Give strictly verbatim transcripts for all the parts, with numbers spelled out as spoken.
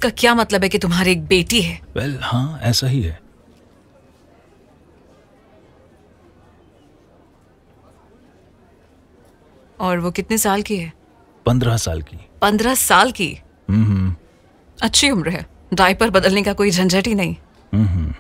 इसका क्या मतलब है कि तुम्हारी एक बेटी है? वेल well, हाँ ऐसा ही है। और वो कितने साल की है? पंद्रह साल की। पंद्रह साल की? हम्म। अच्छी उम्र है, डायपर बदलने का कोई झंझट ही नहीं। हम्म।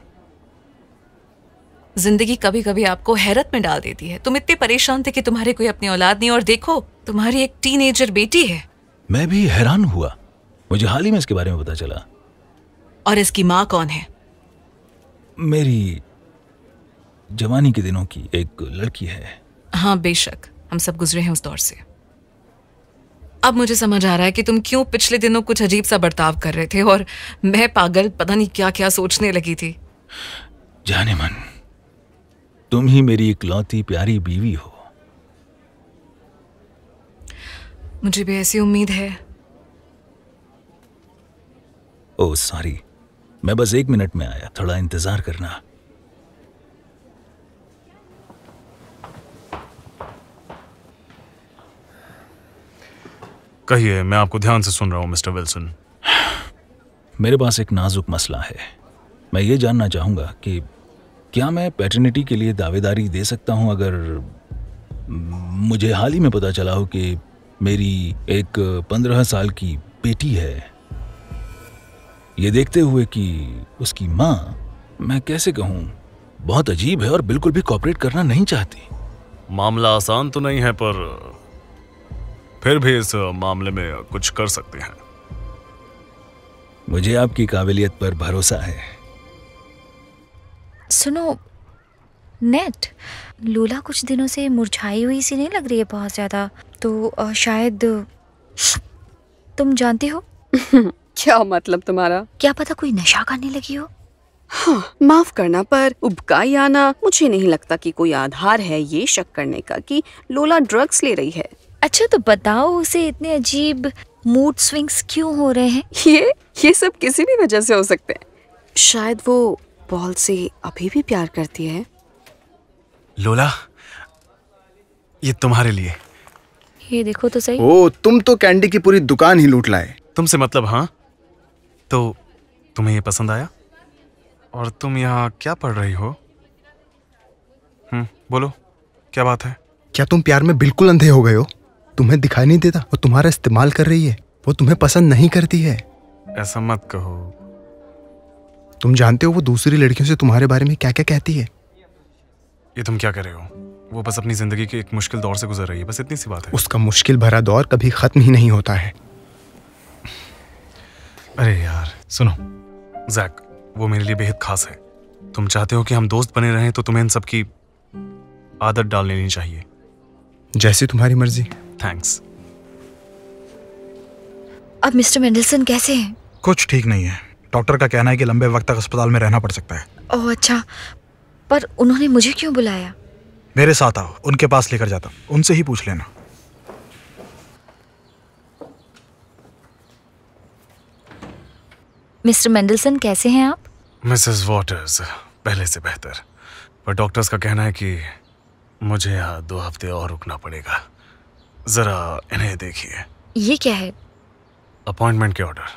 जिंदगी कभी कभी आपको हैरत में डाल देती है। तुम इतने परेशान थे कि तुम्हारे कोई अपनी औलाद नहीं, और देखो तुम्हारी एक टीनेजर बेटी है। मैं भी हैरान हुआ, मुझे हाल ही में इसके बारे में पता चला। और इसकी माँ कौन है? मेरी जवानी के दिनों की एक लड़की है। हाँ बेशक, हम सब गुजरे हैं उस दौर से। अब मुझे समझ आ रहा है कि तुम क्यों पिछले दिनों कुछ अजीब सा बर्ताव कर रहे थे, और मैं पागल पता नहीं क्या क्या सोचने लगी थी। जाने मन, तुम ही मेरी इकलौती प्यारी बीवी हो। मुझे भी ऐसी उम्मीद है। ओह सॉरी, मैं बस एक मिनट में आया, थोड़ा इंतजार करना। कहिए, मैं आपको ध्यान से सुन रहा हूं मिस्टर विल्सन। मेरे पास एक नाजुक मसला है। मैं ये जानना चाहूंगा कि क्या मैं पैटर्निटी के लिए दावेदारी दे सकता हूं अगर मुझे हाल ही में पता चला हो कि मेरी एक पंद्रह साल की बेटी है। ये देखते हुए कि उसकी माँ, मैं कैसे कहूँ, बहुत अजीब है और बिल्कुल भी कोऑपरेट करना नहीं चाहती। मामला आसान तो नहीं है, पर फिर भी इस मामले में कुछ कर सकते हैं। मुझे आपकी काबिलियत पर भरोसा है। सुनो नेट, लोला कुछ दिनों से मुरझाई हुई सी नहीं लग रही है बहुत ज्यादा, तो आ, शायद तुम जानती हो। क्या मतलब तुम्हारा? क्या पता कोई नशा करने लगी हो। हाँ, माफ करना पर उबकाई आना, मुझे नहीं लगता कि कोई आधार है ये शक करने का कि लोला ड्रग्स ले रही है। अच्छा तो बताओ, उसे इतने अजीब मूड स्विंग्स क्यों हो रहे हैं? ये ये सब किसी भी वजह से हो सकते हैं। शायद वो पॉल से अभी भी प्यार करती है। लोला, ये तुम्हारे लिए। ये देखो तो सही। ओ, तुम तो कैंडी की पूरी दुकान ही लूट लाए। तुमसे मतलब? हाँ, तो तुम्हें ये पसंद आया? और तुम यहाँ क्या पढ़ रही हो? हम्म, बोलो क्या बात है? क्या तुम प्यार में बिल्कुल अंधे हो गए हो? तुम्हें दिखाई नहीं देता वो तुम्हारा इस्तेमाल कर रही है? वो तुम्हें पसंद नहीं करती है। ऐसा मत कहो। तुम जानते हो वो दूसरी लड़कियों से तुम्हारे बारे में क्या क्या कहती है? ये तुम क्या कर रहे हो? वो बस अपनी जिंदगी के एक मुश्किल दौर से गुजर रही है, बस इतनी सी बात है। उसका मुश्किल भरा दौर कभी खत्म ही नहीं होता है। अरे यार सुनो जैक, वो मेरे लिए बेहद खास है। तुम चाहते हो कि हम दोस्त बने रहें तो तुम्हें इन सब की आदत डाल लेनी चाहिए। जैसी तुम्हारी मर्जी। थैंक्स। अब मिस्टर मेंडलसन कैसे हैं? कुछ ठीक नहीं है। डॉक्टर का कहना है कि लंबे वक्त तक अस्पताल में रहना पड़ सकता है। ओह अच्छा, पर उन्होंने मुझे क्यों बुलाया? मेरे साथ आओ, उनके पास लेकर जाता हूं, उनसे ही पूछ लेना। मिस्टर मेंडलसन कैसे हैं आप? मिसेस वॉटर्स पहले से बेहतर, पर डॉक्टर्स का कहना है कि मुझे यहाँ दो हफ्ते और रुकना पड़ेगा। जरा इन्हें देखिए। ये क्या है? अपॉइंटमेंट के ऑर्डर।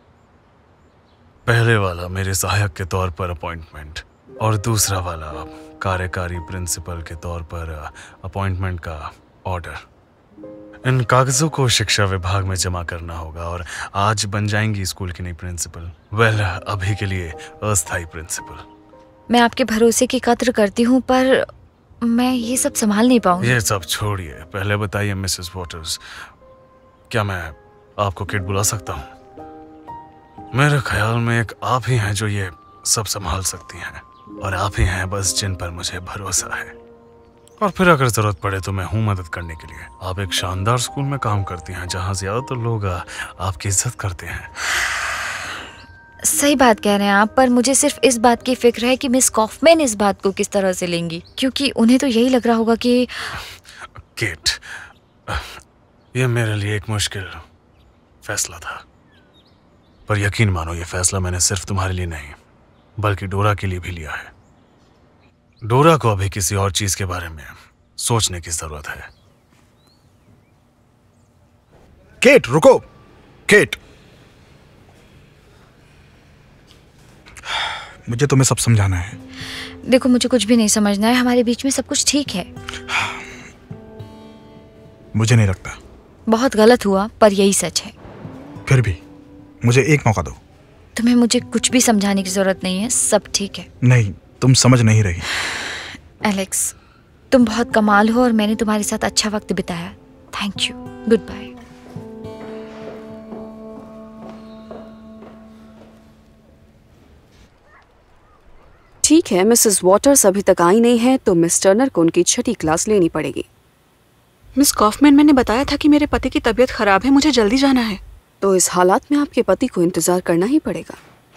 पहले वाला मेरे सहायक के तौर पर अपॉइंटमेंट, और दूसरा वाला कार्यकारी प्रिंसिपल के तौर पर अपॉइंटमेंट का ऑर्डर। इन कागजों को शिक्षा विभाग में जमा करना होगा और आज बन जाएंगी स्कूल की नई प्रिंसिपल। वेल, अभी के लिए अस्थायी प्रिंसिपल। मैं आपके भरोसे की कद्र करती हूँ, पर मैं ये सब संभाल नहीं पाऊंगी। ये सब छोड़िए, पहले बताइए मिसेस वॉटर्स, क्या मैं आपको किड बुला सकता हूँ? मेरे ख्याल में एक आप ही हैं जो ये सब संभाल सकती हैं, और आप ही हैं बस जिन पर मुझे भरोसा है। और फिर अगर जरूरत पड़े तो मैं हूँ मदद करने के लिए। आप एक शानदार स्कूल में काम करती हैं जहाँ ज्यादातर लोग आपकी इज्जत करते हैं। सही बात कह रहे हैं आप, पर मुझे सिर्फ इस बात की फिक्र है कि मिस कॉफमैन इस बात को किस तरह से लेंगी, क्योंकि उन्हें तो यही लग रहा होगा कि केट, ये मेरे लिए एक मुश्किल फैसला था, पर यकीन मानो ये फैसला मैंने सिर्फ तुम्हारे लिए नहीं बल्कि डोरा के लिए भी लिया है। डोरा को अभी किसी और चीज के बारे में सोचने की जरूरत है। केट रुको। केट, मुझे तुम्हें सब समझाना है। देखो, मुझे कुछ भी नहीं समझना है, हमारे बीच में सब कुछ ठीक है। मुझे नहीं लगता। बहुत गलत हुआ, पर यही सच है। फिर भी मुझे एक मौका दो। तुम्हें मुझे कुछ भी समझाने की जरूरत नहीं है, सब ठीक है। नहीं, तुम समझ नहीं रही। एलेक्स, तुम बहुत कमाल हो और मैंने तुम्हारे साथ अच्छा वक्त बिताया। Thank you. Goodbye. ठीक है, मिसेस वॉटर्स अभी तक आई नहीं है तो मिस टर्नर को उनकी छठी क्लास लेनी पड़ेगी। मिस कॉफमैन, मैंने बताया था कि मेरे पति की तबीयत खराब है, मुझे जल्दी जाना है। तो इस हालात में आपके पति को इंतजार करना ही पड़ेगा।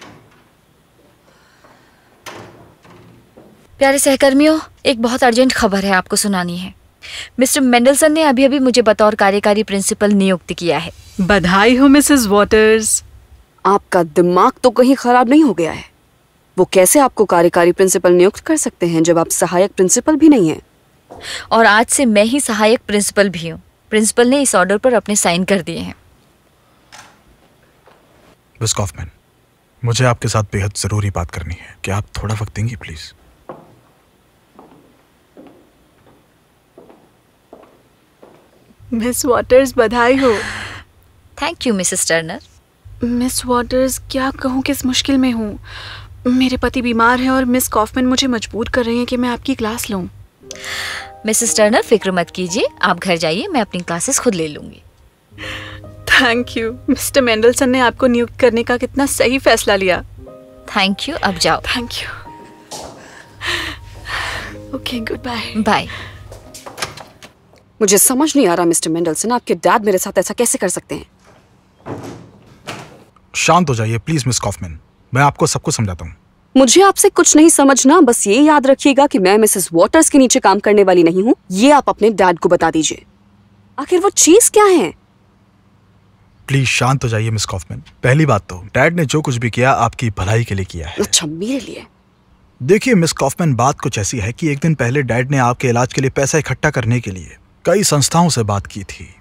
प्यारे सहकर्मियों, एक बहुत अर्जेंट खबर है आपको सुनानी है। मिस्टर मेंडलसन ने अभी अभी मुझे बतौर कार्यकारी प्रिंसिपल नियुक्त किया है। बधाई हो मिसेस वॉटर्स। आपका दिमाग तो कहीं खराब नहीं हो गया है? वो कैसे आपको कार्यकारी प्रिंसिपल नियुक्त कर सकते हैं जब आप सहायक प्रिंसिपल भी नहीं हैं? और आज से मैं ही सहायक प्रिंसिपल भी हूँ। प्रिंसिपल ने इस ऑर्डर पर अपने साइन कर दिए हैं। मिस कॉफमैन, मुझे आपके साथ बेहद जरूरी बात करनी है। क्या आप थोड़ा वक्त देंगी प्लीज? मिस वॉटर्स, बधाई हो। Thank you Mrs Turner. Miss Waters, क्या कहूँ किस मुश्किल में हूँ। मेरे पति बीमार हैं और मिस कॉफमैन मुझे मजबूर कर रही हैं कि मैं आपकी क्लास लूँ। मिसेस टर्नर, फिक्र मत कीजिए, आप घर जाइए, मैं अपनी क्लासेस खुद ले लूंगी। Thank you. मिस्टर मेंडलसन ने आपको नियुक्त करने का कितना सही फैसला लिया। थैंक यू, अब जाओ। Thank you. Okay, goodbye. Bye. मुझे समझ नहीं आ रहा मिस्टर मेंडलसन, आपके डैड मेरे साथ ऐसा कैसे कर सकते हैं? शांत हो जाइए प्लीज मिस कॉफमैन, मैं आपको सब कुछ समझाता हूँ। मुझे आपसे कुछ नहीं समझना, बस ये याद रखिएगा कि मैं मिसेस वॉटर्स के नीचे काम करने वाली नहीं हूँ। ये आप अपने डैड को बता दीजिए। आखिर वो चीज क्या है? प्लीज शांत हो जाइए मिस कॉफमैन। पहली बात तो डैड ने जो कुछ भी किया आपकी भलाई के लिए किया है। अच्छा, मेरे लिए? देखिए मिस कॉफमैन, बात कुछ ऐसी है कि एक दिन पहले डैड ने आपके इलाज के लिए पैसा इकट्ठा करने के लिए कई संस्थाओं से बात की थी।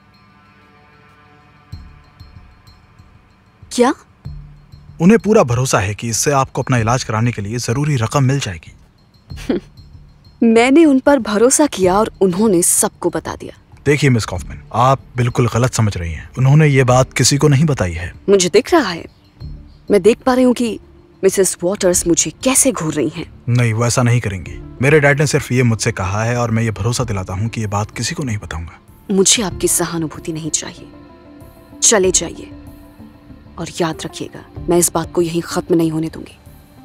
क्या? उन्हें पूरा भरोसा है कि इससे आपको अपना इलाज कराने के लिए जरूरी रकम मिल जाएगी। मैंने उन पर भरोसा किया और उन्होंने सबको बता दिया। देखिए मिस कॉफमैन, आप बिल्कुल गलत समझ रही हैं। उन्होंने ये बात किसी को नहीं बताई है। मुझे दिख रहा है, मैं देख पा रही हूँ कि मिसेस वॉटर्स मुझे कैसे घूर रही हैं। नहीं, वो ऐसा नहीं करेंगी। मेरे डैड ने सिर्फ ये मुझसे कहा है और मैं ये भरोसा दिलाता हूँ कि ये बात किसी को नहीं बताऊंगा। मुझे आपकी सहानुभूति नहीं चाहिए, चले जाइए। और याद रखिएगा, मैं इस बात को यहीं खत्म नहीं होने दूंगी।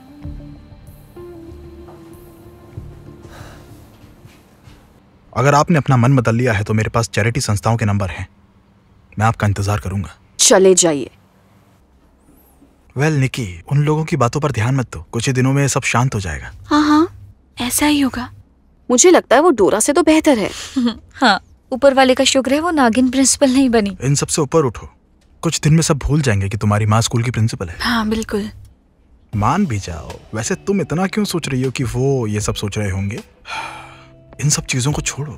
अगर आपने अपना मन बदल लिया है तो मेरे पास चैरिटी संस्थाओं के नंबर हैं, मैं आपका इंतजार करूंगा। चले जाइए। वेल निकी, उन लोगों की बातों पर ध्यान मत दो, कुछ ही दिनों में सब शांत हो जाएगा। हाँ हाँ, ऐसा ही होगा। मुझे लगता है वो डोरा से तो बेहतर है। हाँ, ऊपर वाले का शुक्र है वो नागिन प्रिंसिपल नहीं बनी। इन सब से ऊपर उठो, कुछ दिन में सब भूल जाएंगे कि तुम्हारी माँ स्कूल की प्रिंसिपल है। हाँ बिल्कुल। मान भी जाओ। वैसे तुम इतना क्यों सोच रही हो कि वो ये सब सोच रहे होंगे? इन सब चीजों को छोड़ो,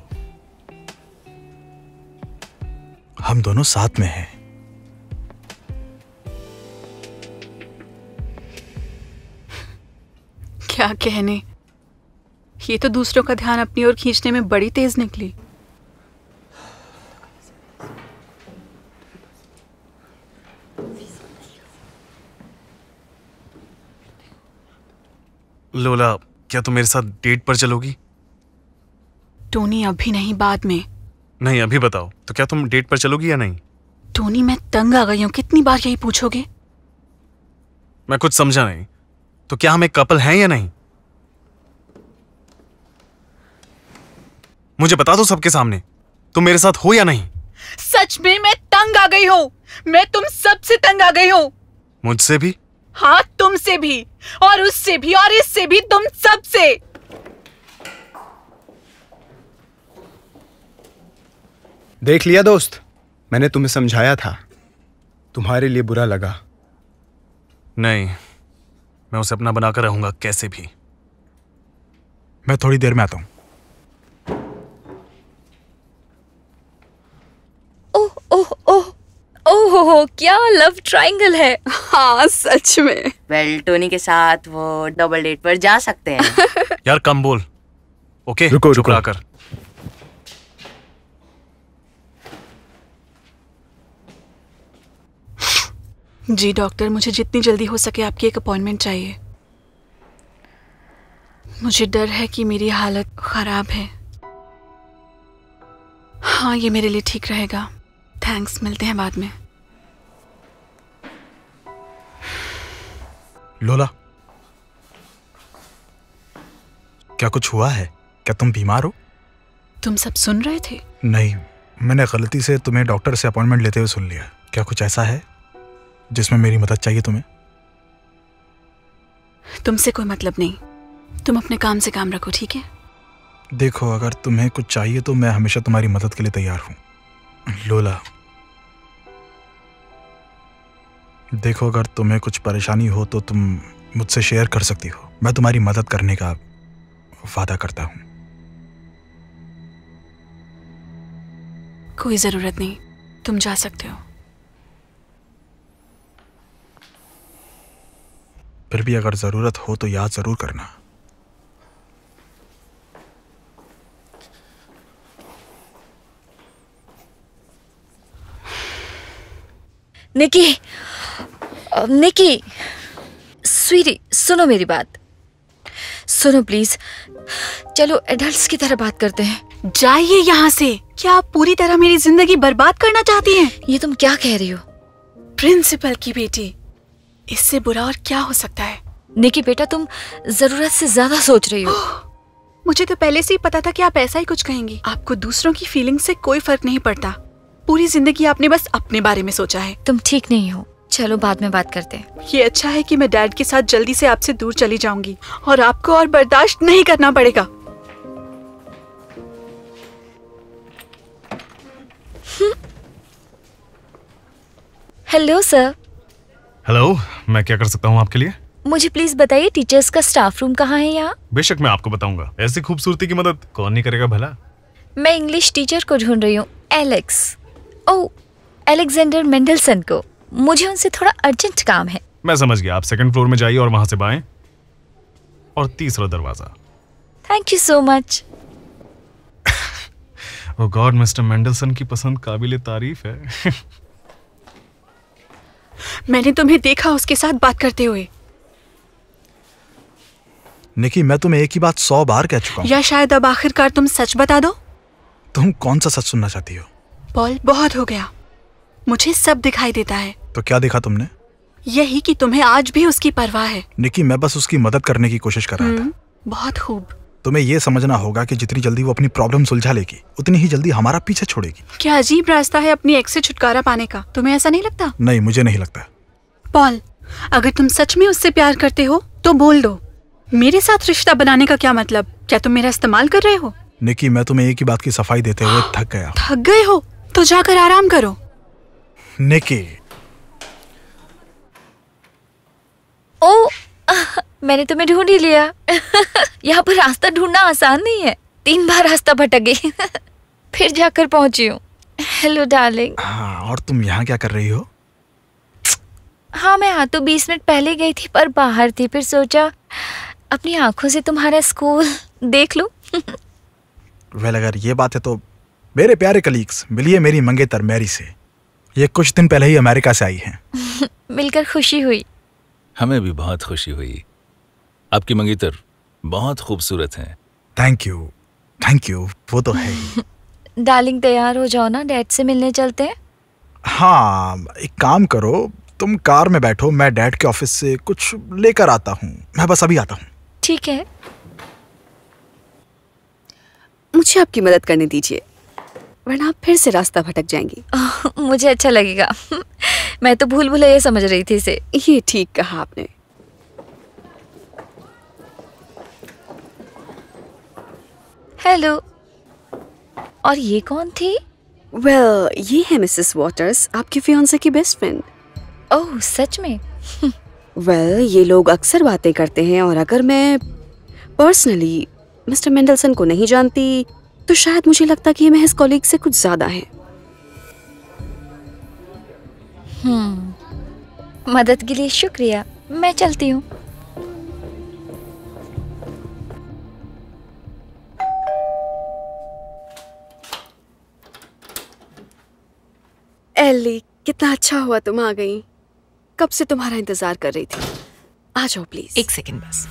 हम दोनों साथ में हैं। क्या कहने, ये तो दूसरों का ध्यान अपनी ओर खींचने में बड़ी तेज निकली। लोला, क्या तुम मेरे साथ डेट पर चलोगी? टोनी, अभी नहीं, बाद में। नहीं, अभी बताओ तो क्या तुम डेट पर चलोगी या नहीं? टोनी, मैं तंग आ गई हूँ, कितनी बार यही पूछोगे? मैं कुछ समझा नहीं। तो क्या हम एक कपल हैं या नहीं? मुझे बता दो सबके सामने, तुम मेरे साथ हो या नहीं? सच में मैं तंग आ गई हूँ। मैं तुम सबसे तंग आ गई हूँ। मुझसे भी? हाँ, तुमसे भी, और उससे भी, और इससे भी, तुम सबसे। देख लिया दोस्त, मैंने तुम्हें समझाया था, तुम्हारे लिए बुरा लगा। नहीं, मैं उसे अपना बनाकर रहूंगा कैसे भी। मैं थोड़ी देर में आता हूं। ओह ओह ओह ओह हो हो, ओह क्या लव ट्रायंगल है। हाँ सच में। वेल टोनी के साथ वो डबल डेट पर जा सकते हैं। यार कम बोल। ओके रुको, चुप रुको। रहा कर। जी डॉक्टर, मुझे जितनी जल्दी हो सके आपकी एक अपॉइंटमेंट चाहिए। मुझे डर है कि मेरी हालत खराब है। हाँ ये मेरे लिए ठीक रहेगा। थैंक्स, मिलते हैं बाद में। लोला, क्या कुछ हुआ है? क्या तुम बीमार हो? तुम सब सुन रहे थे? नहीं, मैंने गलती से तुम्हें डॉक्टर से अपॉइंटमेंट लेते हुए सुन लिया। क्या कुछ ऐसा है जिसमें मेरी मदद चाहिए तुम्हें? तुमसे कोई मतलब नहीं, तुम अपने काम से काम रखो, ठीक है? देखो, अगर तुम्हें कुछ चाहिए तो मैं हमेशा तुम्हारी मदद के लिए तैयार हूं। लोला, देखो, अगर तुम्हें कुछ परेशानी हो तो तुम मुझसे शेयर कर सकती हो। मैं तुम्हारी मदद करने का वादा करता हूं। कोई जरूरत नहीं, तुम जा सकते हो। फिर भी अगर जरूरत हो तो याद जरूर करना। निकी, अ, निकी, स्वीटी, सुनो मेरी बात। सुनो प्लीज, चलो एडल्ट्स की तरह बात करते हैं। जाइए यहाँ से। क्या आप पूरी तरह मेरी जिंदगी बर्बाद करना चाहती हैं? ये तुम क्या कह रही हो? प्रिंसिपल की बेटी, इससे बुरा और क्या हो सकता है? निकी बेटा, तुम जरूरत से ज्यादा सोच रही हो। मुझे तो पहले से ही पता था कि आप ऐसा ही कुछ कहेंगी। आपको दूसरों की फीलिंग से कोई फर्क नहीं पड़ता। पूरी जिंदगी आपने बस अपने बारे में सोचा है। तुम ठीक नहीं हो। चलो बाद में बात करते हैं। ये अच्छा है कि मैं डैड के साथ जल्दी से आपसे दूर चली जाऊंगी और आपको और बर्दाश्त नहीं करना पड़ेगा। Hello sir. हेलो, मैं क्या कर सकता हूँ आपके लिए? मुझे प्लीज बताइए टीचर्स का स्टाफ रूम कहाँ है यहाँ? बेशक मैं आपको बताऊंगा। ऐसी खूबसूरती की मदद कौन नहीं करेगा भला। मैं इंग्लिश टीचर को ढूंढ रही हूँ, एलेक्स। ओह, एलेक्जेंडर मेंडलसन को। मुझे उनसे थोड़ा अर्जेंट काम है। मैं समझ गया। आप सेकंड फ्लोर में जाइए और वहां से बाएं और तीसरा दरवाजा। Thank you so much. Oh God, Mister Mendelssohn की पसंद काबिले तारीफ है। मैंने तुम्हें देखा उसके साथ बात करते हुए। निकी, मैं तुम्हें एक ही बात सौ बार कह चुका हूँ। या शायद अब आखिरकार तुम सच बता दो। तुम कौन सा सच सुनना चाहती हो? पॉल, बहुत हो गया। मुझे सब दिखाई देता है। तो क्या देखा तुमने? यही कि तुम्हें आज भी उसकी परवाह है। निकी, मैं बस उसकी मदद करने की कोशिश कर रहा था। बहुत खूब। तुम्हें यह समझना होगा कि जितनी जल्दी वो अपनी प्रॉब्लम सुलझा लेगी उतनी ही जल्दी हमारा पीछे छोड़ेगी। क्या अजीब रास्ता है अपनी एक्स से छुटकारा पाने का। तुम्हें ऐसा नहीं लगता? नहीं, मुझे नहीं लगता। पॉल, अगर तुम सच में उससे प्यार करते हो तो बोल दो। मेरे साथ रिश्ता बनाने का क्या मतलब? क्या तुम मेरा इस्तेमाल कर रहे हो? निकी, मैं तुम्हें एक ही बात की सफाई देते हुए थक गया। थक गए हो तो जाकर आराम करो। निकी। ओ, मैंने तुम्हें ढूंढ ही लिया। यहाँ पर रास्ता ढूंढना आसान नहीं है। तीन बार रास्ता भटक गई, फिर जाकर पहुंची हूँ। Hello darling. हाँ, और तुम यहाँ क्या कर रही हो? हाँ, मैं यहाँ तो बीस मिनट पहले गई थी पर बाहर थी। फिर सोचा अपनी आंखों से तुम्हारा स्कूल देख लूं। वेल, अगर ये बात है तो मेरे प्यारे कलीग्स, मिलिए मेरी मंगेतर मैरी से। ये कुछ दिन पहले ही अमेरिका से आई हैं। मिलकर खुशी हुई। हमें भी बहुत खुशी हुई। आपकी मंगेतर बहुत खूबसूरत हैं। Thank you, thank you. वो तो है ही। डार्लिंग, तैयार हो जाओ ना, डैड से मिलने चलते हैं। हाँ, एक काम करो, तुम कार में बैठो, मैं डैड के ऑफिस से कुछ लेकर आता हूँ। मैं बस अभी आता हूँ। ठीक है। मुझे आपकी मदद करने दीजिए, वरना आप फिर से रास्ता भटक जाएंगी। मुझे अच्छा लगेगा। मैं तो भूल भुलैया समझ रही थी इसे। ये ठीक कहा आपने। हेलो। और ये कौन थी? वेल well, ये है मिसेस वॉटर्स, आपके फियांसे की बेस्ट फ्रेंड। ओह, सच में? वेल well, ये लोग अक्सर बातें करते हैं और अगर मैं पर्सनली मिस्टर मेंडलसन को नहीं जानती तो शायद मुझे लगता कि ये महज कॉलीग से कुछ ज्यादा है। हम्म मदद के लिए शुक्रिया, मैं चलती हूँ। एली, कितना अच्छा हुआ तुम आ गई। कब से तुम्हारा इंतजार कर रही थी। आ जाओ प्लीज। एक सेकंड बस।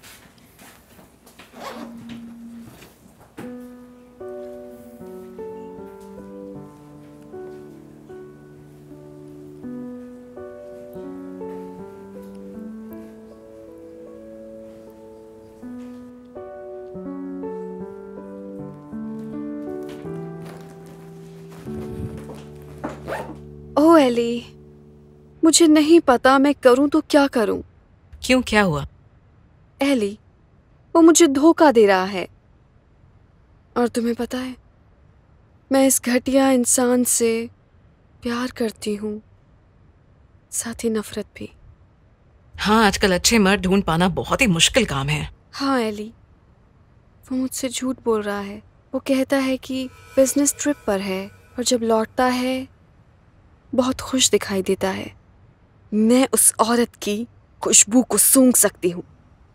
ओ एली, मुझे नहीं पता मैं करूं तो क्या करूं। क्यों, क्या हुआ? एली, वो मुझे धोखा दे रहा है। और तुम्हें पता है, मैं इस घटिया इंसान से प्यार करती हूँ, साथ ही नफरत भी। हाँ, आजकल अच्छे मर्द ढूंढ पाना बहुत ही मुश्किल काम है। हाँ एली, वो मुझसे झूठ बोल रहा है। वो कहता है कि बिजनेस ट्रिप पर है और जब लौटता है बहुत खुश दिखाई देता है। मैं उस औरत की खुशबू को सूंघ सकती हूँ।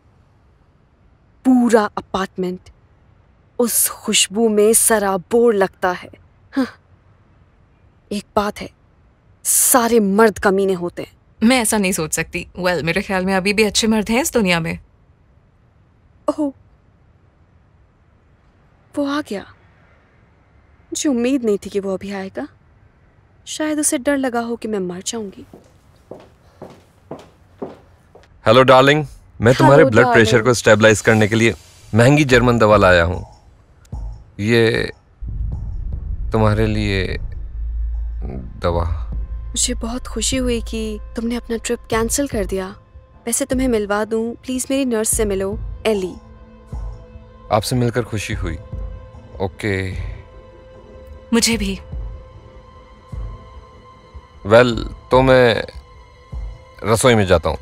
पूरा अपार्टमेंट उस खुशबू में सराबोर लगता है। हाँ। एक बात है, सारे मर्द कमीने होते हैं। मैं ऐसा नहीं सोच सकती। वेल well, मेरे ख्याल में अभी भी अच्छे मर्द हैं इस दुनिया में। ओह, वो आ गया। मुझे उम्मीद नहीं थी कि वो अभी आएगा। शायद उसे डर लगा हो कि मैं मर जाऊंगी। हेलो डार्लिंग, मैं तुम्हारे Hello, ब्लड darling. प्रेशर को स्टेबलाइज करने के लिए महंगी जर्मन दवा लाया हूँ। ये तुम्हारे लिए दवा। मुझे बहुत खुशी हुई कि तुमने अपना ट्रिप कैंसिल कर दिया। वैसे तुम्हें मिलवा दूं, प्लीज मेरी नर्स से मिलो, एली। आपसे मिलकर खुशी हुई। ओके। मुझे भी। वेल well, तो मैं रसोई में जाता हूँ।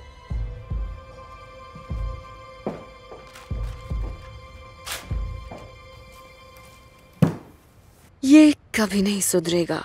ये कभी नहीं सुधरेगा।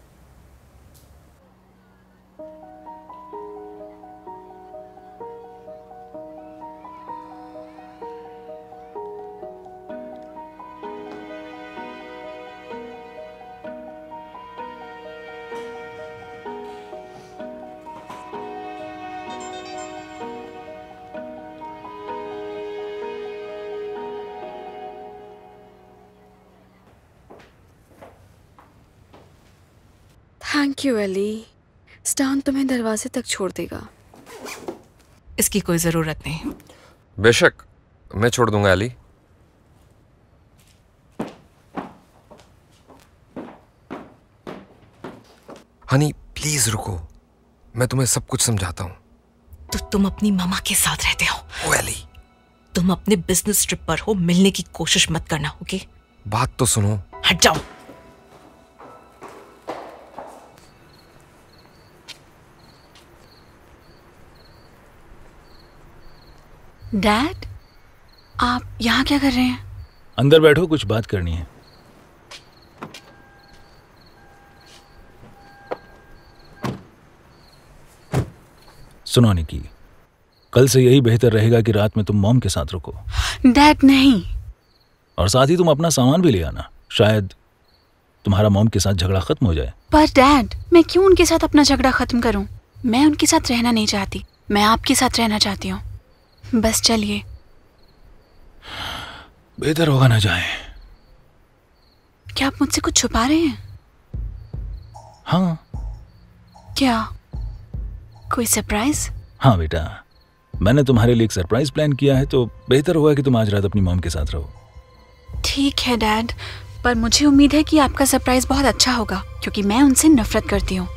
Thank you Eli. स्टान तुम्हें दरवाजे तक छोड़ देगा। इसकी कोई जरूरत नहीं। बेशक, मैं छोड़ दूंगा एली। हनी प्लीज रुको, मैं तुम्हें सब कुछ समझाता हूँ। तो तुम अपनी मामा के साथ रहते हो। ओ एली, तुम अपने बिजनेस ट्रिप पर हो, मिलने की कोशिश मत करना, ओके? बात तो सुनो। हट जाओ। डैड, आप यहाँ क्या कर रहे हैं? अंदर बैठो, कुछ बात करनी है। सुनो निकी, कल से यही बेहतर रहेगा कि रात में तुम मॉम के साथ रुको। डैड नहीं। और साथ ही तुम अपना सामान भी ले आना। शायद तुम्हारा मॉम के साथ झगड़ा खत्म हो जाए। पर डैड, मैं क्यों उनके साथ अपना झगड़ा खत्म करूं? मैं उनके साथ रहना नहीं चाहती, मैं आपके साथ रहना चाहती हूँ। बस चलिए। बेहतर होगा ना जाए। क्या आप मुझसे कुछ छुपा रहे हैं? हाँ। क्या, कोई सरप्राइज? हाँ बेटा, मैंने तुम्हारे लिए एक सरप्राइज प्लान किया है, तो बेहतर होगा कि तुम आज रात अपनी मॉम के साथ रहो। ठीक है डैड, पर मुझे उम्मीद है कि आपका सरप्राइज बहुत अच्छा होगा, क्योंकि मैं उनसे नफरत करती हूँ।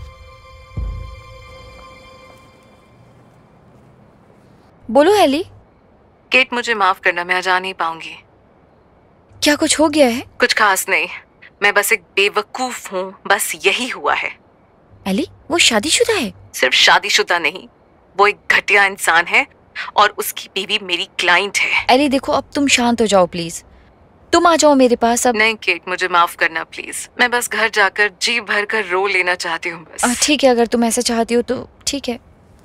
बोलो एली। केट, मुझे माफ करना, मैं आज आ नहीं पाऊंगी। क्या कुछ हो गया है? कुछ खास नहीं, मैं बस एक बेवकूफ हूँ, बस यही हुआ है। एली, वो शादीशुदा है? सिर्फ शादीशुदा नहीं, वो एक घटिया इंसान है और उसकी बीवी मेरी क्लाइंट है। एली देखो, अब तुम शांत हो जाओ प्लीज। तुम आ जाओ मेरे पास अब। नहीं केट, मुझे माफ करना प्लीज। मैं बस घर जाकर जी भर कर रो लेना चाहती हूँ बस। ठीक है, अगर तुम ऐसा चाहती हो तो ठीक है।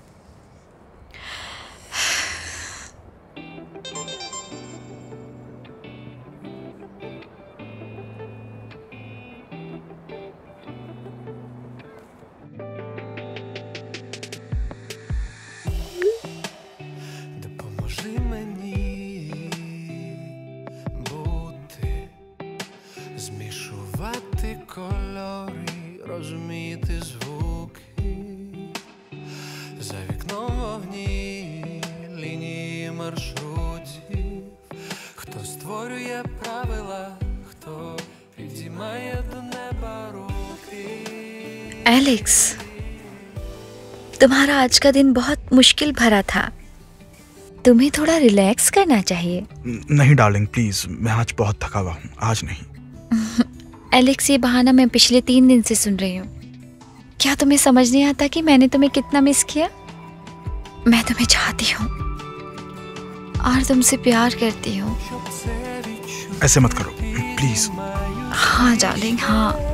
Кольори, розуміти звуки, за вікном вогні, лінії маршрутів, хто створює правила, хто підіймає до неба руки। एलेक्स, तुम्हारा आज का दिन बहुत मुश्किल भरा था, तुम्हें थोड़ा रिलैक्स करना चाहिए। नहीं डार्लिंग प्लीज, मैं आज बहुत थका हुआ हूँ, आज नहीं। एलेक्स, ये बहाना मैं पिछले तीन दिन से सुन रही हूँ। क्या तुम्हें समझ नहीं आता कि मैंने तुम्हें कितना मिस किया? मैं तुम्हें चाहती हूँ और तुमसे प्यार करती हूँ। ऐसे मत करो प्लीज। हाँ डार्लिंग, हाँ।